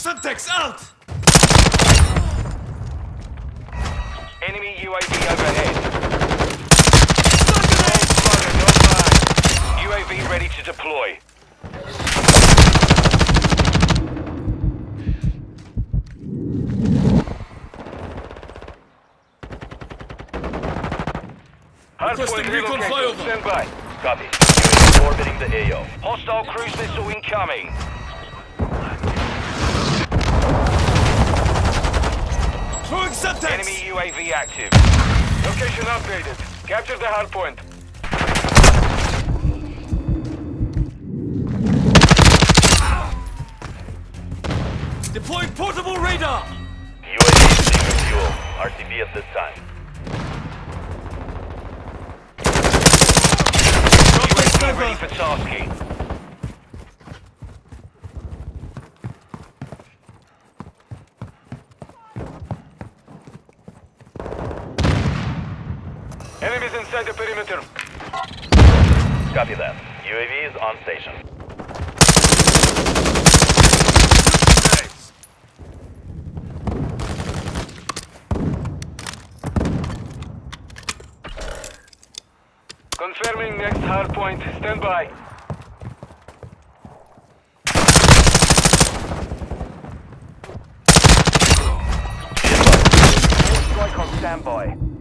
Semtex out! Enemy UAV overhead. UAV ready to deploy. Requesting recon flyover. Stand by. Copy. UAV orbiting the AO. Hostile cruise missile incoming. Throwing Semtex! Enemy UAV active. Location updated. Capture the hard point. Deploying portable radar! UAV seeking fuel. RTB at this time. UAV ready for tasking. Enemies inside the perimeter. Copy that. UAV is on station. Confirming next hard point. Stand by. Strike on standby.